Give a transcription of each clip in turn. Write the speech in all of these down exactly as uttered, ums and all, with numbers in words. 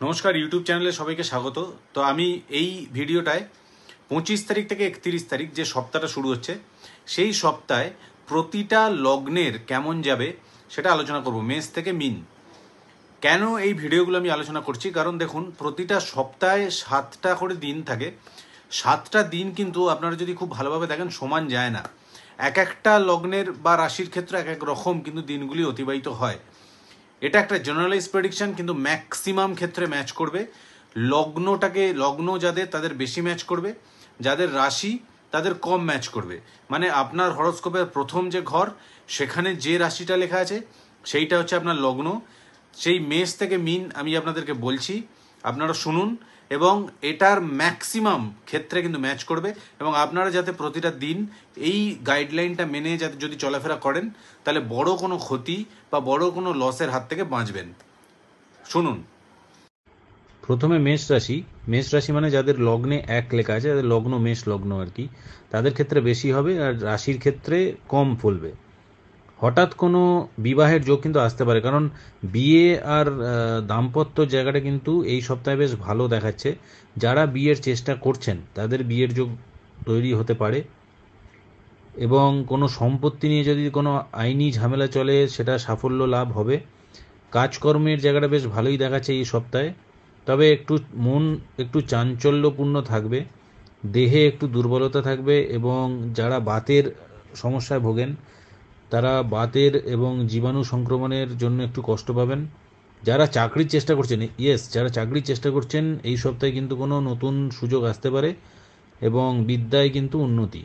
নমস্কার, ইউটিউব চ্যানেলে সবাইকে স্বাগত। তো আমি এই ভিডিওটায় পঁচিশ তারিখ থেকে একত্রিশ তারিখ যে সপ্তাহটা শুরু হচ্ছে সেই সপ্তাহে প্রতিটা লগ্নের কেমন যাবে সেটা আলোচনা করব, মেষ থেকে মিন। কেন এই ভিডিওগুলো আমি আলোচনা করছি? কারণ দেখুন, প্রতিটা সপ্তাহে সাতটা করে দিন থাকে। সাতটা দিন কিন্তু আপনারা যদি খুব ভালোভাবে দেখেন সমান যায় না। এক একটা লগ্নের বা রাশির ক্ষেত্রে এক এক রকম কিন্তু দিনগুলি অতিবাহিত হয়। এটা একটা জেনারেলাইজ প্রেডিকশন, কিন্তু ম্যাক্সিমাম ক্ষেত্রে ম্যাচ করবে। লগ্নটাকে লগ্ন যাদের তাদের বেশি ম্যাচ করবে, যাদের রাশি তাদের কম ম্যাচ করবে। মানে আপনার হরোস্কোপের প্রথম যে ঘর সেখানে যে রাশিটা লেখা আছে সেইটা হচ্ছে আপনার লগ্ন। সেই মেষ থেকে মিন আমি আপনাদেরকে বলছি, আপনারা শুনুন, এবং এটার ম্যাক্সিমাম ক্ষেত্রে কিন্তু ম্যাচ করবে। এবং আপনারা যাতে প্রতিটা দিন এই গাইডলাইনটা মেনে যাতে যদি চলাফেরা করেন তাহলে বড় কোনো ক্ষতি বা বড় কোনো লসের হাত থেকে বাঁচবেন। শুনুন। প্রথমে মেষ রাশি। মেষ রাশি মানে যাদের লগ্নে এক লেখা আছে, যাদের লগ্ন মেষ লগ্ন আর কি, তাদের ক্ষেত্রে বেশি হবে আর রাশির ক্ষেত্রে কম ফলবে। হঠাৎ কোনো বিবাহের যোগ কিন্তু আসতে পারে, কারণ বিয়ে আর দাম্পত্য জায়গাটা কিন্তু এই সপ্তাহে বেশ ভালো দেখাচ্ছে। যারা বিয়ের চেষ্টা করছেন তাদের বিয়ের যোগ তৈরি হতে পারে, এবং কোনো সম্পত্তি নিয়ে যদি কোনো আইনি ঝামেলা চলে সেটা সাফল্য লাভ হবে। কাজকর্মের জায়গাটা বেশ ভালোই দেখাচ্ছে এই সপ্তাহে, তবে একটু মন একটু চাঞ্চল্যপূর্ণ থাকবে, দেহে একটু দুর্বলতা থাকবে, এবং যারা বাতের সমস্যায় ভোগেন তারা বাতের এবং জীবাণু সংক্রমণের জন্য একটু কষ্ট পাবেন। যারা চাকরির চেষ্টা করছেন, ইয়েস যারা চাকরির চেষ্টা করছেন এই সপ্তাহে কিন্তু কোনো নতুন সুযোগ আসতে পারে, এবং বিদ্যায় কিন্তু উন্নতি।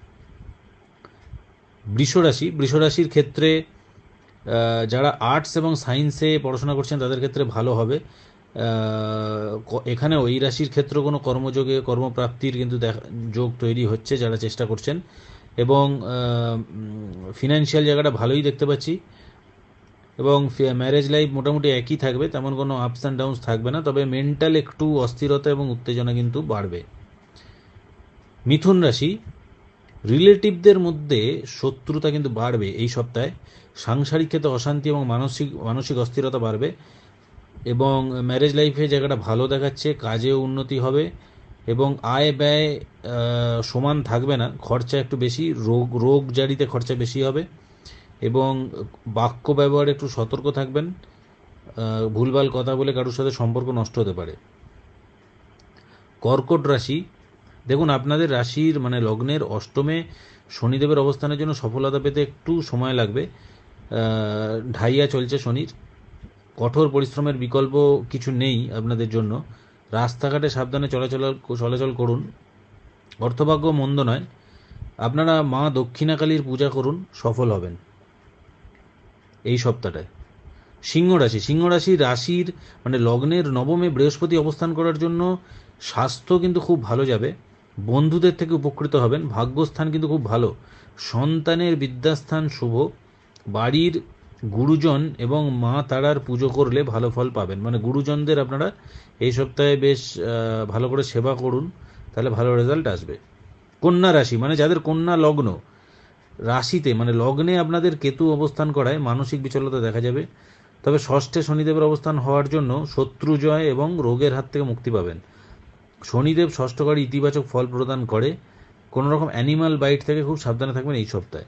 বৃষরাশি। বৃষরাশির ক্ষেত্রে যারা আর্টস এবং সায়েন্সে পড়াশোনা করছেন তাদের ক্ষেত্রে ভালো হবে। এখানেও এই রাশির ক্ষেত্রে কোনো কর্মযোগে কর্মপ্রাপ্তির কিন্তু যোগ তৈরি হচ্ছে যারা চেষ্টা করছেন, এবং ফিনান্সিয়াল জায়গাটা ভালোই দেখতে পাচ্ছি। এবং ম্যারেজ লাইফ মোটামুটি একই থাকবে, তেমন কোনো আপস অ্যান্ড ডাউনস থাকবে না, তবে মেন্টাল একটু অস্থিরতা এবং উত্তেজনা কিন্তু বাড়বে। মিথুন রাশি। রিলেটিভদের মধ্যে শত্রুতা কিন্তু বাড়বে এই সপ্তাহে। সাংসারিক ক্ষেত্রে অশান্তি এবং মানসিক মানসিক অস্থিরতা বাড়বে, এবং ম্যারেজ লাইফে জায়গাটা ভালো দেখাচ্ছে, কাজেও উন্নতি হবে, এবং আয় ব্যয় সমান থাকবে না, খরচা একটু বেশি, রোগ রোগ জারিতে খরচা বেশি হবে, এবং বাক্য ব্যবহারে একটু সতর্ক থাকবেন, ভুলভাল কথা বলে কারোর সাথে সম্পর্ক নষ্ট হতে পারে। কর্কট রাশি। দেখুন, আপনাদের রাশির মানে লগ্নের অষ্টমে শনিদেবের অবস্থানের জন্য সফলতা পেতে একটু সময় লাগবে। ঢাইয়া চলছে শনির, কঠোর পরিশ্রমের বিকল্প কিছু নেই আপনাদের জন্য। রাস্তাঘাটে সাবধানে চলাচল চলাচল করুন। অর্থভাগ্য মন্দ নয়, আপনারা মা দক্ষিণাকালীর পূজা করুন, সফল হবেন এই সপ্তাহটায়। সিংহ রাশি। সিংহ রাশি রাশির মানে লগ্নের নবমে বৃহস্পতি অবস্থান করার জন্য স্বাস্থ্য কিন্তু খুব ভালো যাবে, বন্ধুদের থেকে উপকৃত হবেন, ভাগ্যস্থান কিন্তু খুব ভালো, সন্তানের বিদ্যাস্থান শুভ, বাড়ির গুরুজন এবং মা তারার পুজো করলে ভালো ফল পাবেন। মানে গুরুজনদের আপনারা এই সপ্তাহে বেশ ভালো করে সেবা করুন, তাহলে ভালো রেজাল্ট আসবে। কন্যা রাশি মানে যাদের কন্যা লগ্ন, রাশিতে মানে লগ্নে আপনাদের কেতু অবস্থান করায় মানসিক বিচলতা দেখা যাবে, তবে ষষ্ঠে শনিদেবের অবস্থান হওয়ার জন্য শত্রু জয় এবং রোগের হাত থেকে মুক্তি পাবেন। শনিদেব ষষ্ঠকারী ইতিবাচক ফল প্রদান করে, কোনো রকম অ্যানিমাল বাইট থেকে খুব সাবধানে থাকবেন এই সপ্তাহে।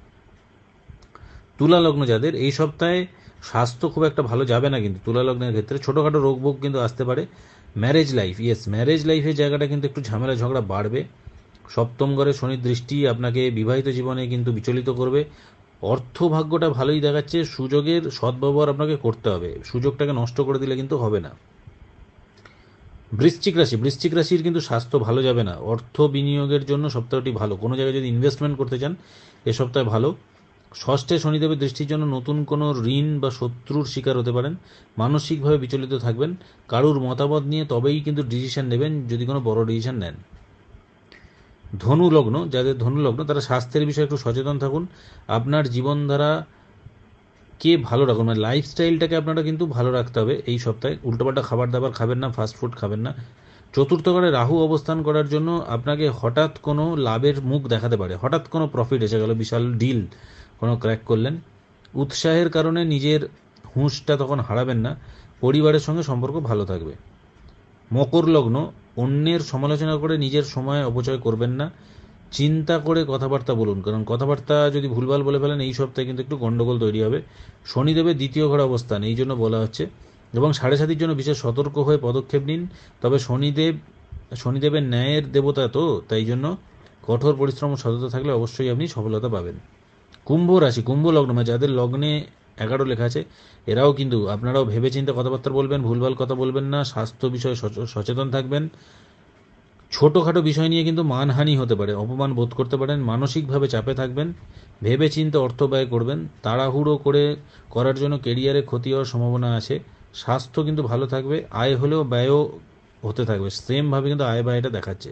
তুলা লগ্ন যাদের, এই সপ্তাহে স্বাস্থ্য খুব একটা ভালো যাবে না, কিন্তু তুলা লগ্নের ক্ষেত্রে ছোটোখাটো রোগ ভোগ কিন্তু আসতে পারে। ম্যারেজ লাইফ, ইয়েস ম্যারেজ লাইফের জায়গাটা কিন্তু একটু ঝামেলা ঝগড়া বাড়বে। সপ্তম ঘরে শনির দৃষ্টি আপনাকে বিবাহিত জীবনে কিন্তু বিচলিত করবে। অর্থভাগ্যটা ভালোই দেখাচ্ছে, সুযোগের সদ্ব্যবহার আপনাকে করতে হবে, সুযোগটাকে নষ্ট করে দিলে কিন্তু হবে না। বৃশ্চিক রাশি। বৃশ্চিক রাশির কিন্তু স্বাস্থ্য ভালো যাবে না, অর্থ বিনিয়োগের জন্য সপ্তাহটি ভালো, কোনো জায়গায় যদি ইনভেস্টমেন্ট করতে চান এ সপ্তাহে ভালো। ষষ্ঠে শনিদেবের দৃষ্টির জন্য নতুন কোনো ঋণ বা শত্রুর শিকার হতে পারেন, মানসিকভাবে বিচলিত থাকবেন, কারুর মতামত নিয়ে তবেই কিন্তু ডিসিশন নেবেন যদি কোনো বড় ডিসিশন নেন। ধনু লগ্ন যাদের ধনু লগ্ন তারা স্বাস্থ্যের বিষয়ে একটু সচেতন থাকুন, আপনার জীবনধারা কে ভালো রাখুন, মানে লাইফস্টাইলটাকে আপনারা কিন্তু ভালো রাখতে হবে এই সপ্তাহে। উল্টোপাল্টা খাবার দাবার খাবেন না, ফাস্টফুড খাবেন না। চতুর্থ ঘরে রাহু অবস্থান করার জন্য আপনাকে হঠাৎ কোনো লাভের মুখ দেখাতে পারে, হঠাৎ কোনো প্রফিট এসে গেল, বিশাল ডিল কোনো ক্র্যাক করলেন। উৎসাহের কারণে নিজের হুঁশটা তখন হারাবেন না, পরিবারের সঙ্গে সম্পর্ক ভালো থাকবে। মকর লগ্ন, অন্যের সমালোচনা করে নিজের সময় অপচয় করবেন না, চিন্তা করে কথাবার্তা বলুন, কারণ কথাবার্তা যদি ভুলভাল বলে ফেলেন এই সপ্তাহে কিন্তু একটু গন্ডগোল তৈরি হবে। শনিদেবের দ্বিতীয় ঘর অবস্থান, এই জন্য বলা হচ্ছে, এবং সাড়ে সাতির জন্য বিশেষ সতর্ক হয়ে পদক্ষেপ নিন। তবে শনিদেব শনিদেবের ন্যায়ের দেবতা, তো তাই জন্য কঠোর পরিশ্রম ও সততা থাকলে অবশ্যই আপনি সফলতা পাবেন। কুম্ভ রাশি, কুম্ভ লগ্ন, মানে যাদের লগ্নে এগারো লেখা আছে, এরাও কিন্তু আপনারাও ভেবেচিন্তে কথাবার্তা বলবেন, ভুলভাল কথা বলবেন না, স্বাস্থ্য বিষয়ে সচেতন থাকবেন। ছোটোখাটো বিষয় নিয়ে কিন্তু মানহানি হতে পারে, অপমান বোধ করতে পারেন, মানসিকভাবে চাপে থাকবেন, ভেবেচিন্তে অর্থ ব্যয় করবেন, তাড়াহুড়ো করে করার জন্য কেরিয়ারে ক্ষতি হওয়ার সম্ভাবনা আছে। স্বাস্থ্য কিন্তু ভালো থাকবে, আয় হলেও ব্যয়ও হতে থাকবে, সেমভাবে কিন্তু আয় ব্যয়টা দেখাচ্ছে।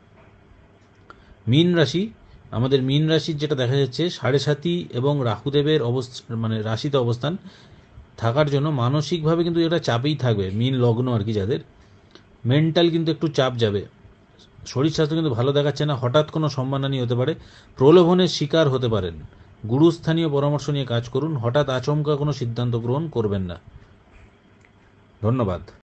মীন রাশি, আমাদের মীন রাশির যেটা দেখা যাচ্ছে, সাড়ে সাতি এবং রাহুদেবের অবস্থান মানে রাশিতে অবস্থান থাকার জন্য মানসিকভাবে কিন্তু এটা চাপেই থাকবে। মীন লগ্ন আর কি, যাদের মেন্টাল কিন্তু একটু চাপ যাবে। শরীর স্বাস্থ্য কিন্তু ভালো দেখাচ্ছে না, হঠাৎ কোনো সম্মানহানি হতে পারে, প্রলোভনের শিকার হতে পারেন। গুরুস্থানীয় পরামর্শ নিয়ে কাজ করুন, হঠাৎ আচমকা কোনো সিদ্ধান্ত গ্রহণ করবেন না। ধন্যবাদ।